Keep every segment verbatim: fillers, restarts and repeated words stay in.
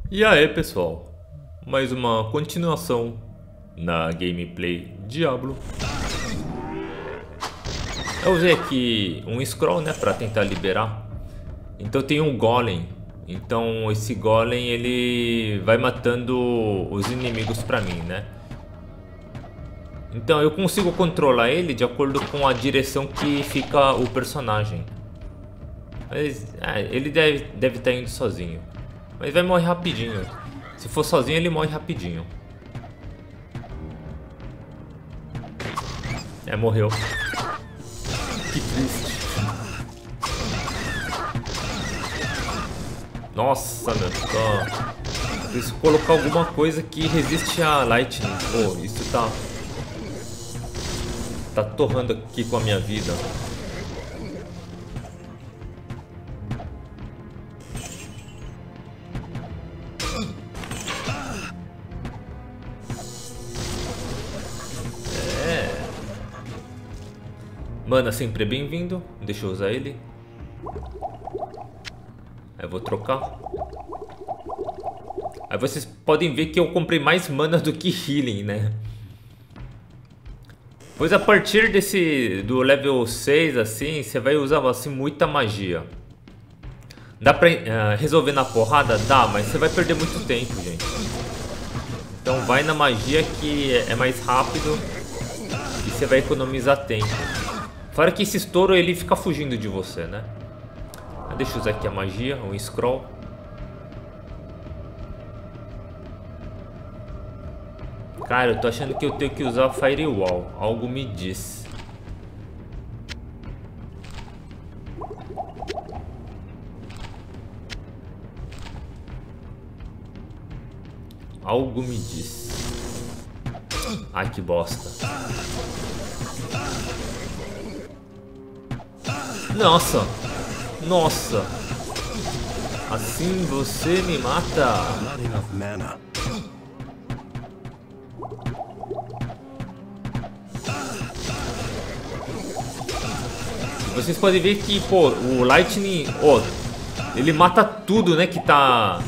E aí pessoal, mais uma continuação na gameplay Diablo. Eu usei aqui um scroll, né, para tentar liberar. Então tem um golem. Então esse golem ele vai matando os inimigos para mim, né? Então eu consigo controlar ele de acordo com a direção que fica o personagem. Mas é, ele deve deve estar indo sozinho. Mas vai morrer rapidinho. Se for sozinho, ele morre rapidinho. É, morreu. Que triste. Nossa, meu. Tô... Preciso colocar alguma coisa que resiste a lightning. Pô, isso tá... Tá torrando aqui com a minha vida. Mana sempre é bem-vindo. Deixa eu usar ele. Aí eu vou trocar. Aí vocês podem ver que eu comprei mais mana do que healing, né? Pois a partir desse do level seis assim, você vai usar assim muita magia. Dá pra uh, resolver na porrada? Dá, mas você vai perder muito tempo, gente. Então vai na magia que é mais rápido e você vai economizar tempo. Fora que esse estouro ele fica fugindo de você, né? Deixa eu usar aqui a magia, um scroll. Cara, eu tô achando que eu tenho que usar Firewall. Algo me diz. Algo me diz. Ai, que bosta. Nossa! Nossa! Assim você me mata! Vocês podem ver que, pô, o Lightning, ó, ele mata tudo, né, que tá...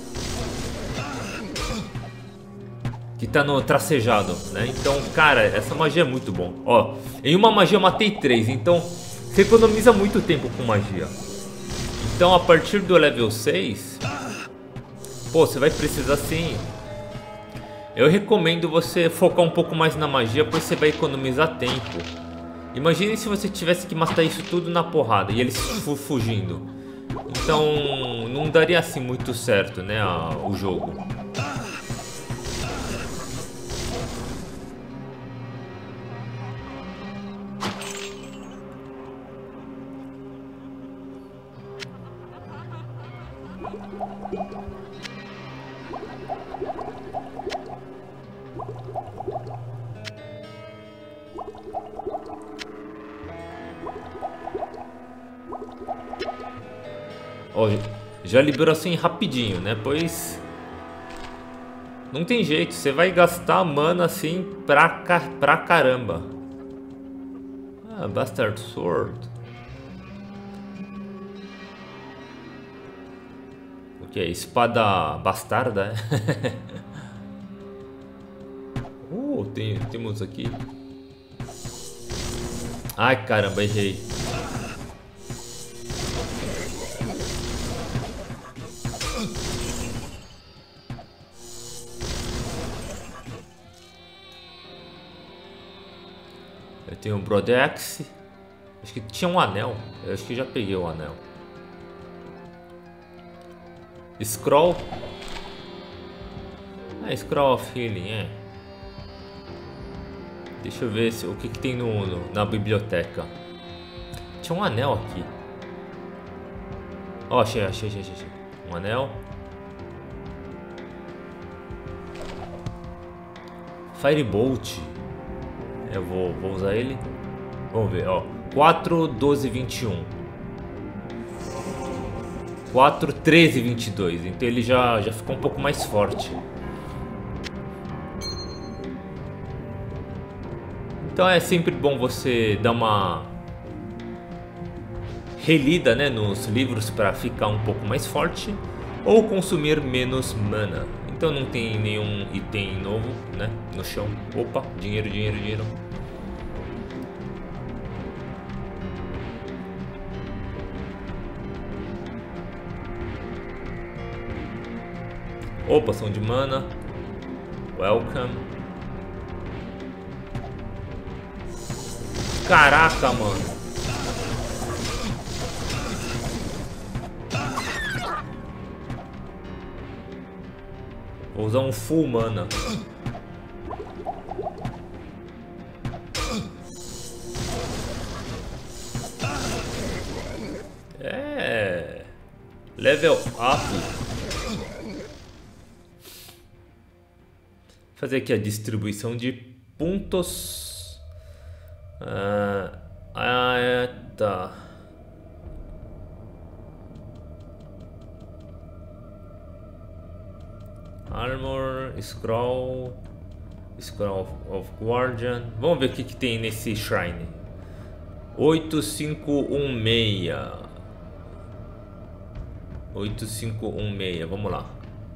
Que tá no tracejado, né? Então, cara, essa magia é muito bom. Ó, em uma magia eu matei três, então... Você economiza muito tempo com magia. Então a partir do level seis, pô, você vai precisar sim. Eu recomendo você focar um pouco mais na magia, pois você vai economizar tempo. Imagine se você tivesse que matar isso tudo na porrada e eles fugindo. Então não daria assim muito certo, né, a, o jogo. Ó, já liberou assim rapidinho, né? Pois não tem jeito, você vai gastar mana assim pra, ca... pra caramba. Ah, Bastard Sword. O que é? Espada bastarda, né? uh, tem, temos aqui. Ai, caramba, errei. Eu tenho um Brodex. Acho que tinha um anel. Eu acho que já peguei o anel. Scroll. Ah, Scroll of Healing, é. Deixa eu ver se, o que, que tem no, no, na biblioteca. Tinha um anel aqui. Ó, oh, achei, achei, achei, achei. Um anel. Firebolt. Eu vou, vou usar ele. Vamos ver, ó. quatro, doze, vinte e um. quatro, treze, vinte e dois. Então ele já, já ficou um pouco mais forte. Então é sempre bom você dar uma relida, né, nos livros para ficar um pouco mais forte. ou consumir menos mana. Então não tem nenhum item novo, né, no chão. Opa, dinheiro, dinheiro, dinheiro. Opa, poção de mana. Welcome. Caraca, mano. Vou usar um full mana. É. Level up. Fazer aqui a distribuição de pontos. Ah, ah tá. Armor, Scroll, Scroll of Guardian. Vamos ver o que, que tem nesse Shrine. oito cinco um seis. oito cinco um seis, vamos lá.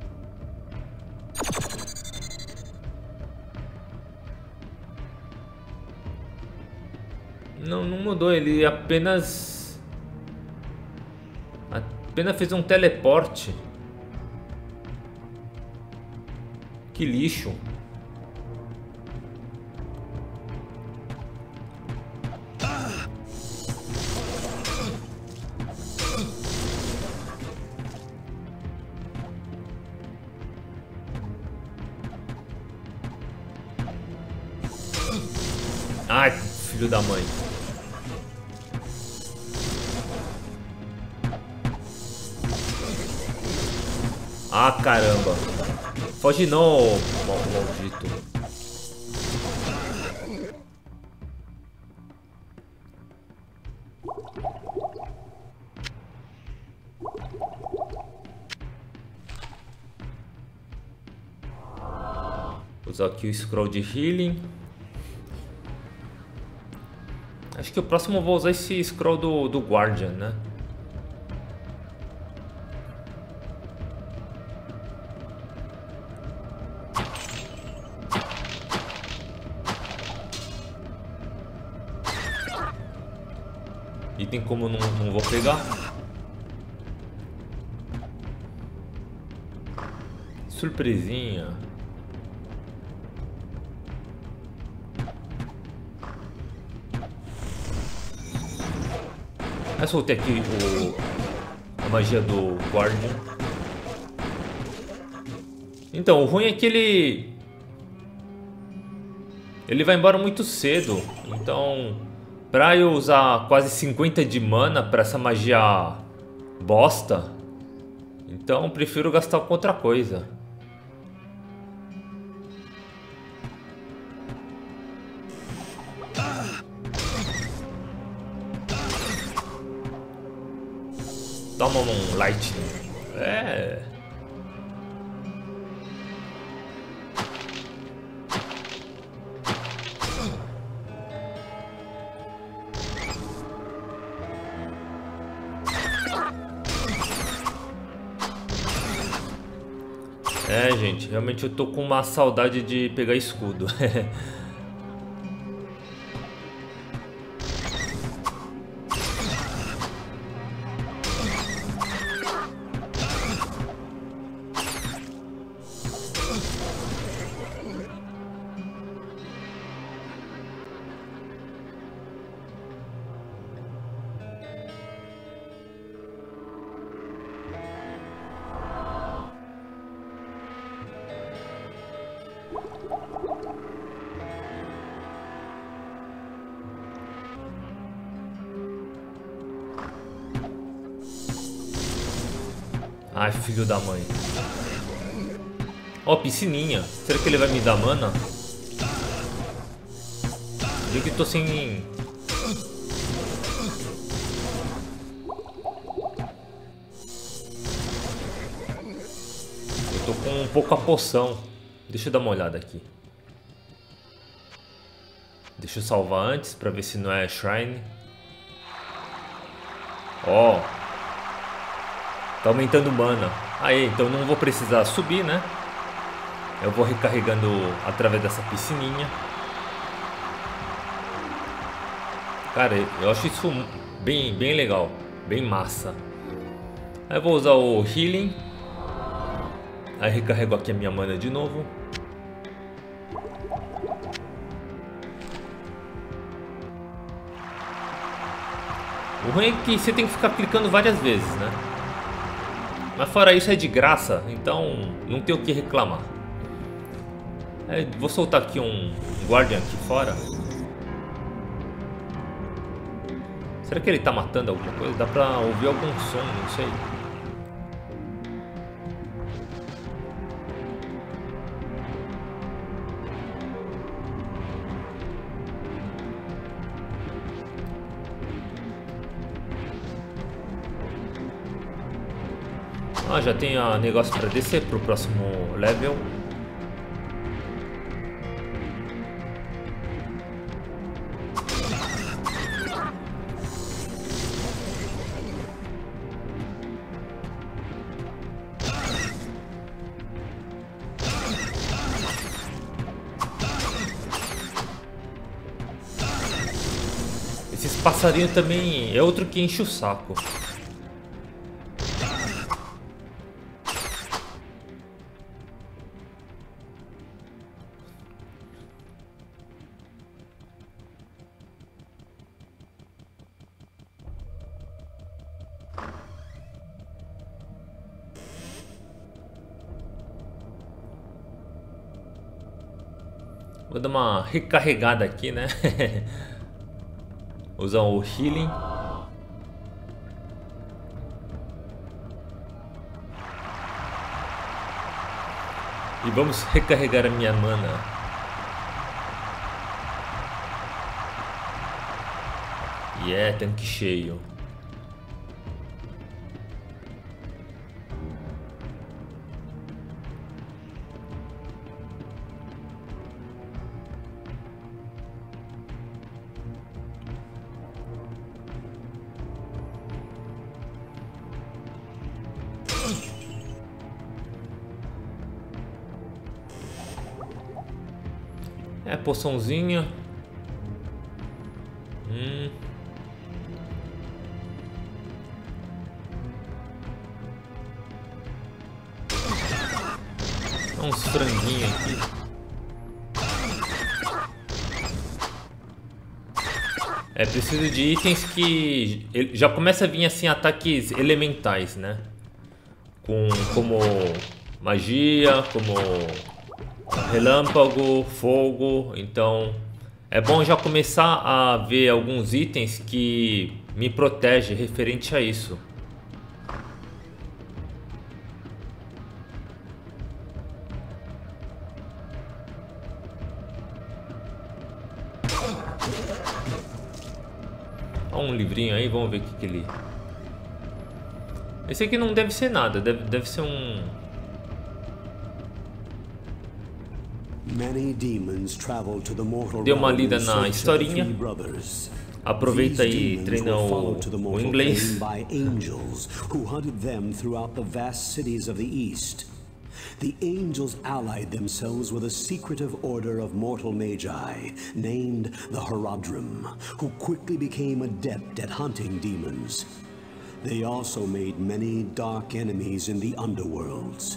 Não, não mudou, ele apenas apenas fez um teleporte. Que lixo. Ai, filho da mãe. Ah, caramba. Foge não, maldito. Vou usar aqui o scroll de healing. Acho que o próximo eu vou usar esse scroll do, do Guardian, né? Item como não, não vou pegar. Surpresinha. Eu soltei aqui o, a magia do Guardian. Então, o ruim é que ele... Ele vai embora muito cedo. Então... Pra eu usar quase cinquenta de mana pra essa magia bosta, então eu prefiro gastar com outra coisa. Toma um lightning. É... É, gente, realmente eu tô com uma saudade de pegar escudo. Ai, filho da mãe. Ó, oh, piscininha. Será que ele vai me dar mana? Eu que tô sem... Eu tô com pouca poção. Deixa eu dar uma olhada aqui. Deixa eu salvar antes pra ver se não é Shrine. Ó. Tá aumentando mana. Aí, então não vou precisar subir, né? Eu vou recarregando através dessa piscininha. Cara, eu acho isso bem, bem legal. Bem massa. Aí eu vou usar o Healing. Aí recarrego aqui a minha mana de novo. O ruim é que você tem que ficar clicando várias vezes, né? Mas fora isso é de graça, então não tem o que reclamar. É, vou soltar aqui um Guardian aqui fora. Será que ele tá matando alguma coisa? Dá pra ouvir algum som, não sei. Ah, já tem a negócio para descer pro próximo level. Esses passarinhos também é outro que enche o saco. Vou dar uma recarregada aqui, né? Usar o Healing. E vamos recarregar a minha mana. E yeah, é tanque cheio. É, poçãozinha. Hum. Uns franguinhos aqui. É, preciso de itens que já começa a vir assim ataques elementais, né? Com como magia, como relâmpago, fogo. Então é bom já começar a ver alguns itens que me protegem referente a isso. Olha um livrinho aí, vamos ver o que, que ele... Esse aqui não deve ser nada, deve, deve ser um... Dê uma lida na historinha. Aproveita e treina o, o inglês. The angels allied themselves with a secretive order of mortal magi named the Horadrim, who quickly became adept at hunting demons. They also made many dark enemies in the underworlds.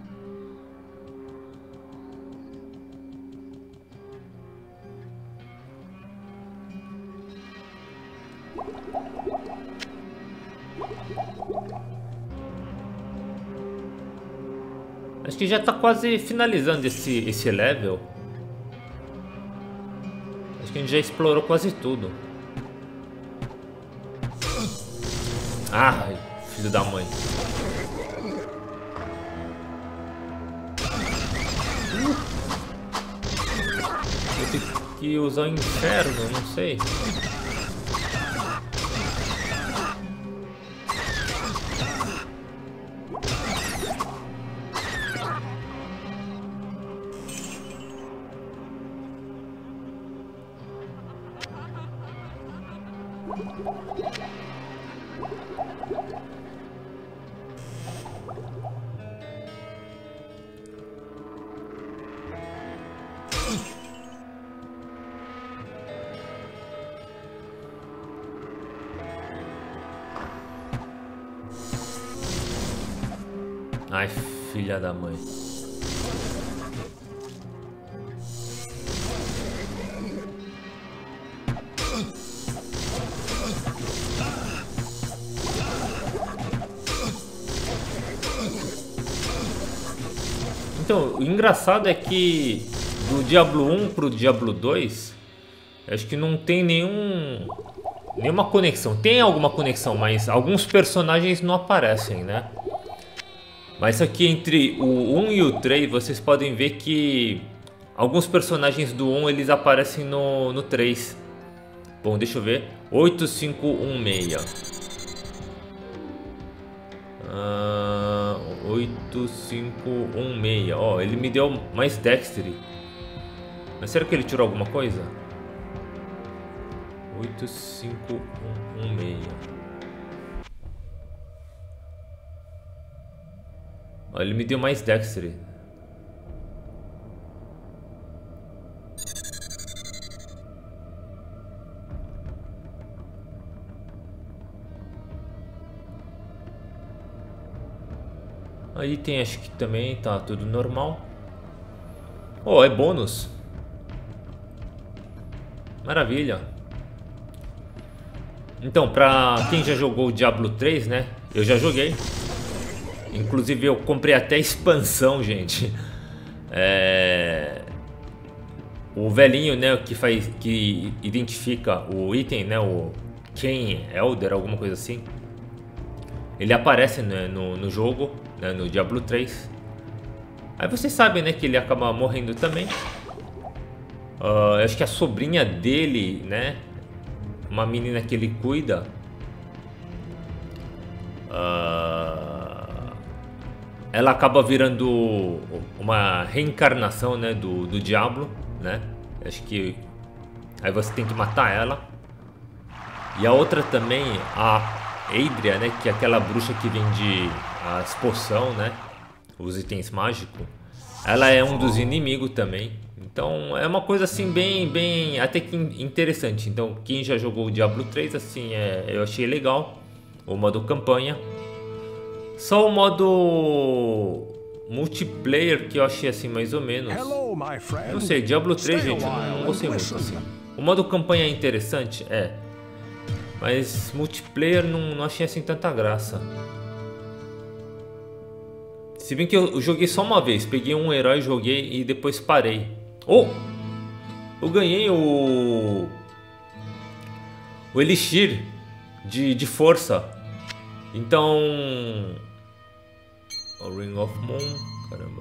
Acho que já tá quase finalizando esse, esse level. Acho que a gente já explorou quase tudo. Ai, filho da mãe. Vou ter que usar o inferno, não sei. Ai, filha da mãe. Então, o engraçado é que do Diablo um pro Diablo dois, acho que não tem nenhum nenhuma conexão. Tem alguma conexão, mas alguns personagens não aparecem, né? Mas aqui entre o um e o três, vocês podem ver que alguns personagens do um eles aparecem no, no três. Bom, deixa eu ver. oito cinco um seis. Uh, oito cinco um seis. Ó, oh, ele me deu mais dexterity. Mas será que ele tirou alguma coisa? oito cinco um seis. Ó, oh, ele me deu mais dexterity. Aí tem, acho que também tá tudo normal. Oh, é bônus. Maravilha. Então, pra quem já jogou o Diablo três, né? Eu já joguei. Inclusive eu comprei até a expansão, gente. É... O velhinho, né, que faz, que identifica o item, né, o Ken Elder, alguma coisa assim. Ele aparece, né, no, no jogo, né, no Diablo três. Aí vocês sabem, né, que ele acaba morrendo também. Uh, eu acho que a sobrinha dele, né, uma menina que ele cuida, uh, ela acaba virando uma reencarnação, né, do, do Diablo, né. Acho que aí você tem que matar ela. E a outra também, a Adria, né, que é aquela bruxa que vende as poção, né, os itens mágicos. Ela é um dos inimigos também. Então é uma coisa assim bem, bem até que interessante. Então quem já jogou o Diablo três, assim, é, eu achei legal o modo campanha. Só o modo multiplayer que eu achei assim mais ou menos. Não sei, Diablo três, gente, eu não gostei muito assim. O modo campanha é interessante, é. Mas multiplayer não, não achei assim tanta graça. Se bem que eu joguei só uma vez. Peguei um herói, joguei e depois parei. Oh! Eu ganhei o... O Elixir de, de força. Então... O Ring of Moon... Caramba.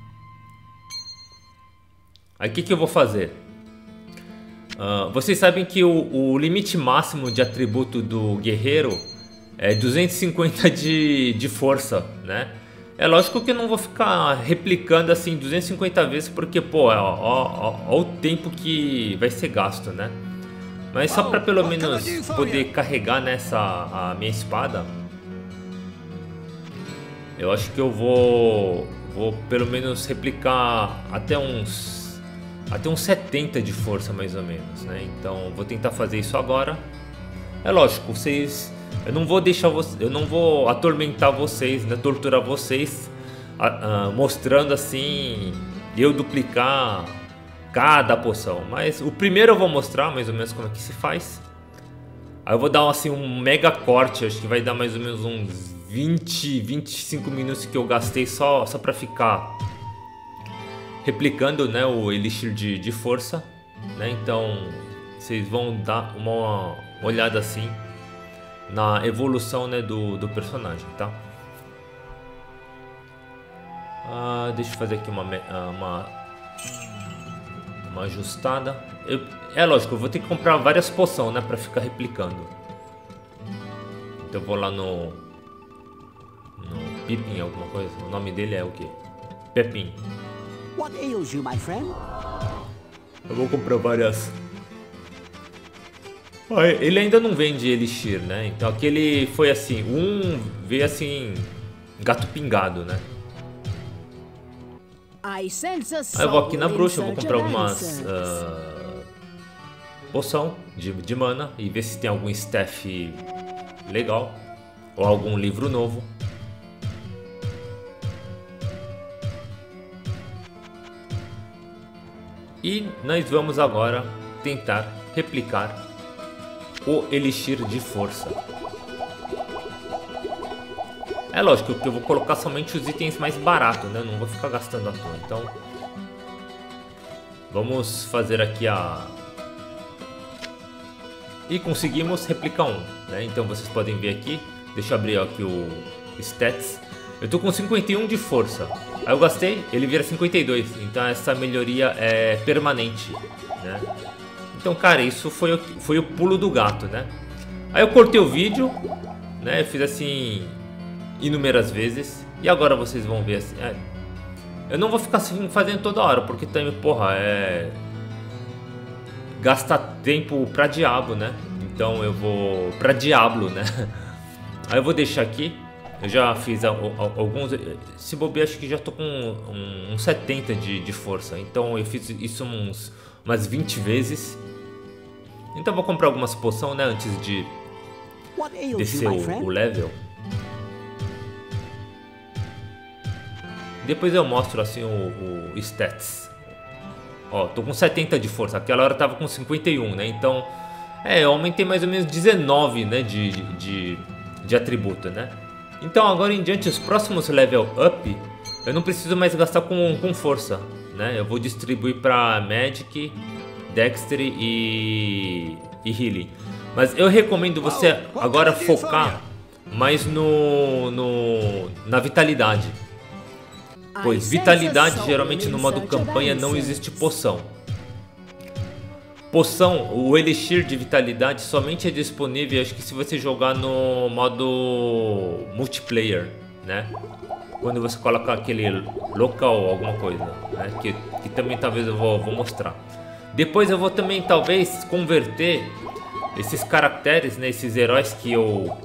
Aí o que, que eu vou fazer? Uh, vocês sabem que o, o limite máximo de atributo do guerreiro é duzentos e cinquenta de, de força, né? É lógico que eu não vou ficar replicando assim duzentas e cinquenta vezes, porque, pô, ó, ó, ó, ó o tempo que vai ser gasto, né? Mas só para pelo menos poder carregar nessa a minha espada, eu acho que eu vou, vou pelo menos replicar até uns... Até uns setenta de força mais ou menos, né? Então vou tentar fazer isso agora. É lógico, vocês, eu não vou deixar vocês, eu não vou atormentar vocês, né? Torturar vocês, uh, uh, mostrando assim eu duplicar cada poção. Mas o primeiro eu vou mostrar mais ou menos como é que se faz. Aí eu vou dar assim um mega corte, acho que vai dar mais ou menos uns vinte, vinte e cinco minutos que eu gastei só só para ficar replicando, né, o elixir de, de força, né? Então vocês vão dar uma olhada assim na evolução, né, do, do personagem, tá? Ah, deixa eu fazer aqui uma, uma, uma ajustada. Eu, é lógico, eu vou ter que comprar várias poções, né, para ficar replicando. Então eu vou lá no, no Pippin, alguma coisa. O nome dele é o quê? Pepin. What ails you, my friend? Eu vou comprar várias. Ah, ele ainda não vende elixir, né? Então aquele foi assim, um veio assim, gato pingado, né? I sense a Aí eu vou aqui na soul bruxa, in eu vou search comprar of algumas answers. uh, poção de, de mana e ver se tem algum staff legal ou algum livro novo. E nós vamos agora tentar replicar o Elixir de Força. É lógico que eu vou colocar somente os itens mais baratos, né? Não vou ficar gastando à toa. Então, vamos fazer aqui a... E conseguimos replicar um, né? Então vocês podem ver aqui. Deixa eu abrir aqui o Stats. Eu tô com cinquenta e um de força. Aí eu gastei, ele vira cinquenta e dois. Então essa melhoria é permanente, né? Então, cara, isso foi o, foi o pulo do gato, né? Aí eu cortei o vídeo, né? Eu fiz assim inúmeras vezes. E agora vocês vão ver assim. É, eu não vou ficar assim fazendo toda hora, porque também, porra, é... gasta tempo pra diabo, né? Então eu vou... pra diablo, né? Aí eu vou deixar aqui. Eu já fiz alguns... Se bobear, acho que já tô com uns um, um setenta de, de força. Então eu fiz isso uns, umas vinte vezes. Então eu vou comprar algumas poções, né? Antes de descer o, o level. Depois eu mostro assim o, o stats. Ó, tô com setenta de força. Aquela hora eu tava com cinquenta e um, né? Então, é, eu aumentei mais ou menos dezenove, né? De, de, de atributo, né? Então agora em diante, os próximos level up, eu não preciso mais gastar com, com força, né? Eu vou distribuir para Magic, Dexterity e, e Healing. Mas eu recomendo você agora focar mais no, no na vitalidade. Pois vitalidade geralmente no modo campanha não existe poção. Poção, o Elixir de vitalidade somente é disponível, acho que se você jogar no modo multiplayer, né? Quando você coloca aquele local, alguma coisa, né? Que, que também talvez eu vou, vou mostrar. Depois eu vou também talvez converter esses caracteres, né? Esses heróis que eu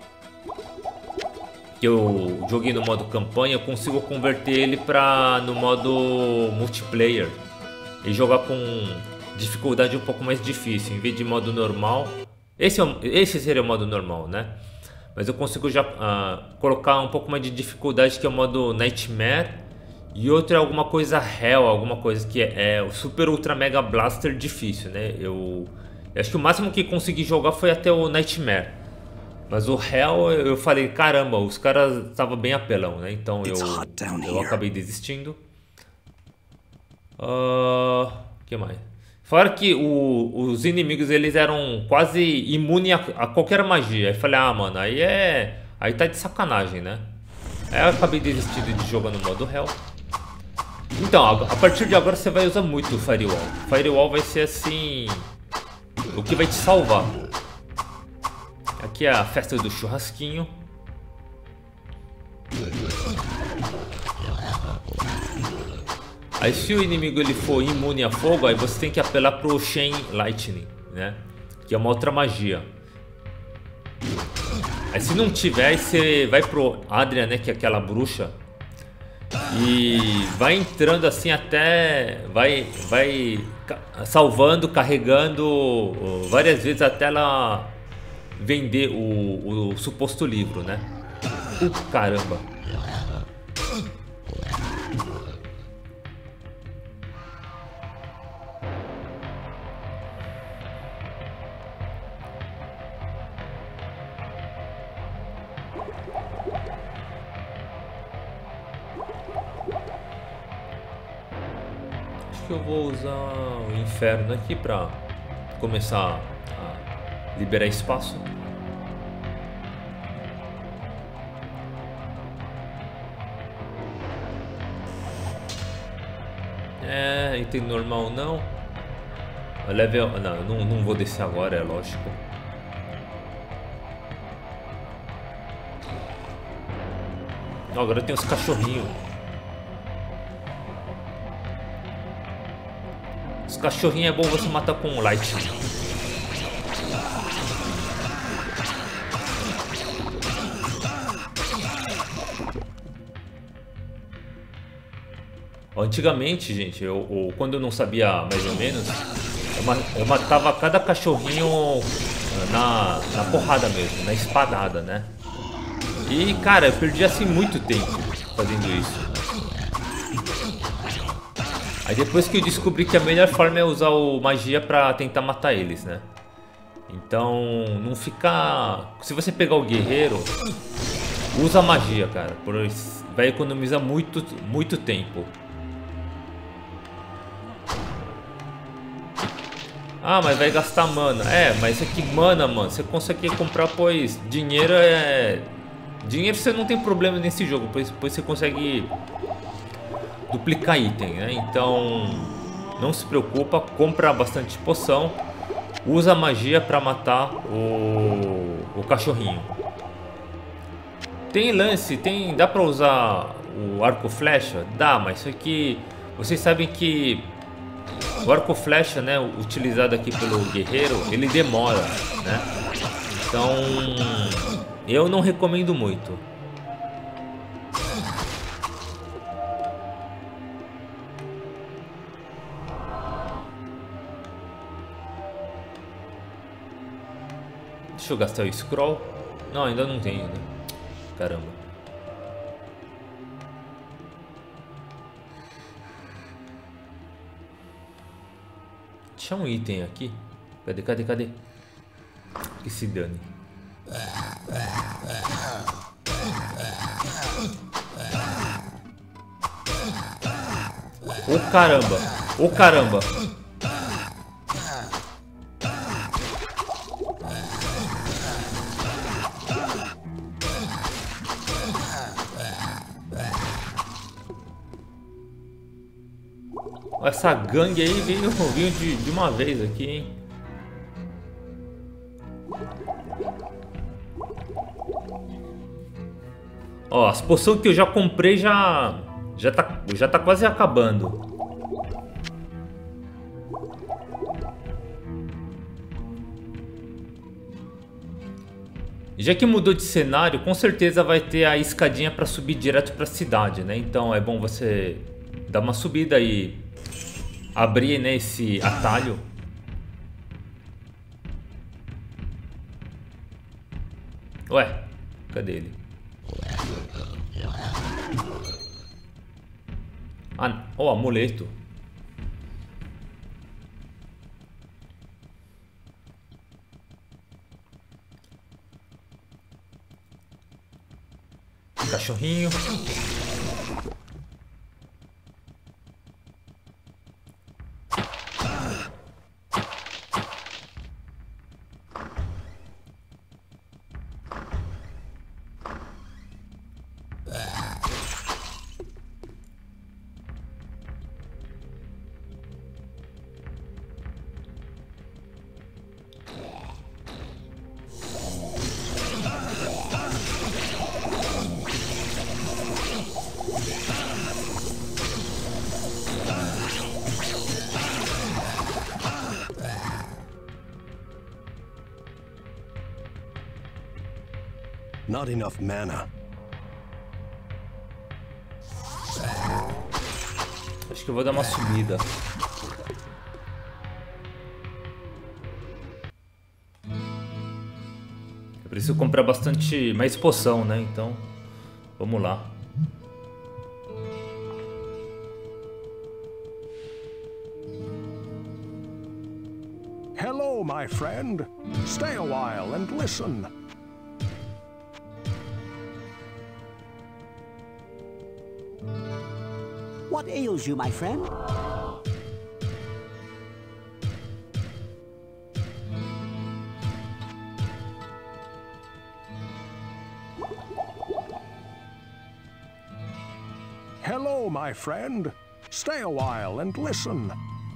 que eu joguei no modo campanha, eu consigo converter ele para no modo multiplayer e jogar com dificuldade um pouco mais difícil, em vez de modo normal. Esse, é o, esse seria o modo normal, né? Mas eu consigo já uh, colocar um pouco mais de dificuldade, que é o modo Nightmare. E outro é alguma coisa Hell, alguma coisa que é, é o Super Ultra Mega Blaster difícil, né? Eu, eu acho que o máximo que consegui jogar foi até o Nightmare. Mas o Hell, eu falei, caramba, os caras estavam bem apelão, né? Então eu, eu acabei desistindo. O uh, que mais? Fora que o, os inimigos, eles eram quase imunes a, a qualquer magia. Aí falei, ah, mano, aí é... aí tá de sacanagem, né? Aí eu acabei desistindo de jogar no modo Hell. Então, a, a partir de agora você vai usar muito o Firewall. Firewall vai ser assim... o que vai te salvar. Aqui é a festa do churrasquinho. Aí se o inimigo ele for imune a fogo, aí você tem que apelar pro Chain Lightning, né? Que é uma outra magia. Aí se não tiver, aí você vai pro Adrian, né? Que é aquela bruxa. E vai entrando assim até... Vai, vai salvando, carregando várias vezes até ela vender o, o suposto livro, né? Uh, caramba! Eu vou usar o inferno aqui para começar a liberar espaço. É, item normal não. Level, não, eu não, não vou descer agora, é lógico. Agora tem os cachorrinhos. Os cachorrinhos é bom você matar com light. Antigamente, gente, eu, eu, quando eu não sabia mais ou menos, eu, ma eu matava cada cachorrinho na, na porrada mesmo, na espadada, né? E, cara, eu perdi assim muito tempo fazendo isso. Aí depois que eu descobri que a melhor forma é usar o magia pra tentar matar eles, né? Então, não fica... Se você pegar o guerreiro, usa a magia, cara, pois vai economizar muito, muito tempo. Ah, mas vai gastar mana. É, mas é que mana, mano, você consegue comprar, pois dinheiro é... Dinheiro você não tem problema nesse jogo, pois, pois você consegue duplicar item, né? Então, não se preocupa, compra bastante poção, usa a magia pra matar o, o cachorrinho. Tem lance, tem, dá pra usar o arco flecha? Dá, mas isso aqui, vocês sabem que o arco flecha, né, utilizado aqui pelo guerreiro, ele demora, né? Então, eu não recomendo muito. Deixa eu gastar o scroll. Não, ainda não tenho, né? Caramba. Tinha um item aqui. Cadê, cadê, cadê? Que se dane. Ô caramba! Ô caramba! Essa gangue aí veio, veio de, de uma vez aqui, hein? Ó, as poções que eu já comprei já já tá, já tá quase acabando. Já que mudou de cenário, com certeza vai ter a escadinha para subir direto para a cidade, né? Então é bom você dar uma subida e abrir, né, esse atalho. Ué, cadê ele? Ah, oh, amuleto. Cachorrinho. Not enough mana. Acho que eu vou dar uma subida. Eu preciso comprar bastante mais poção, né? Então, vamos lá. Hello, my friend. Stay a while and listen. What ails you, my friend? Hello, my friend. Stay a while and listen.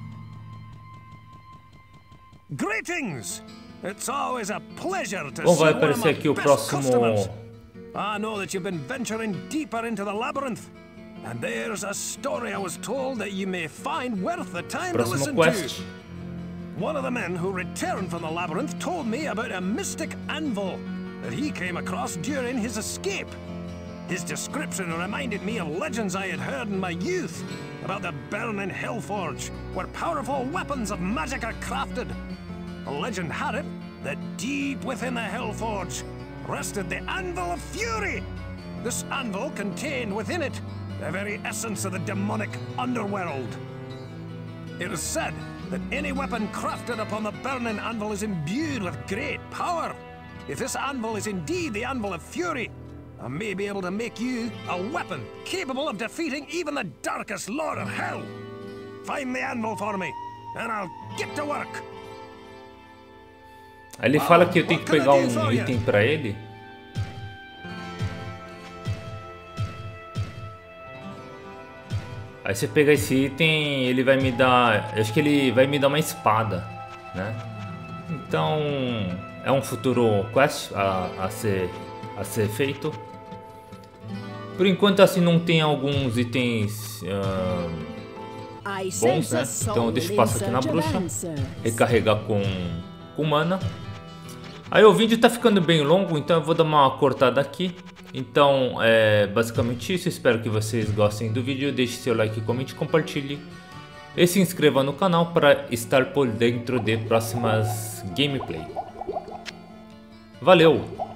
Greetings! It's always a pleasure to Bom, vai see one of aparecer my aqui o best próximo. customers. I know that you've been venturing deeper into the labyrinth, and there's a story I was told that you may find worth the time to Próximo listen quest. to. One of the men who returned from the labyrinth told me about a mystic anvil that he came across during his escape. His description reminded me of legends I had heard in my youth about the Burning Hellforge, where powerful weapons of magic are crafted. A legend had it that deep within the Hellforge rested the Anvil of Fury. This anvil contained within it the very essence of the demonic underworld. It is said that any weapon crafted upon the Burning Anvil is imbued with great power. If this anvil is indeed the Anvil of Fury, I may be able to make you a weapon capable of defeating even the darkest lord of hell. Find the anvil for me, and I'll get to work. Aí ele fala que eu tenho que pegar um item pra ele. Aí você pegar esse item, ele vai me dar... Acho que ele vai me dar uma espada, né? Então, é um futuro quest a, a, ser, a ser feito. Por enquanto, assim, não tem alguns itens uh, bons, né? Então, deixa eu passar aqui na bruxa. Recarregar com, com mana. Aí o vídeo tá ficando bem longo, então eu vou dar uma cortada aqui. Então é basicamente isso, espero que vocês gostem do vídeo, deixe seu like, comente, compartilhe e se inscreva no canal para estar por dentro de próximas gameplay. Valeu!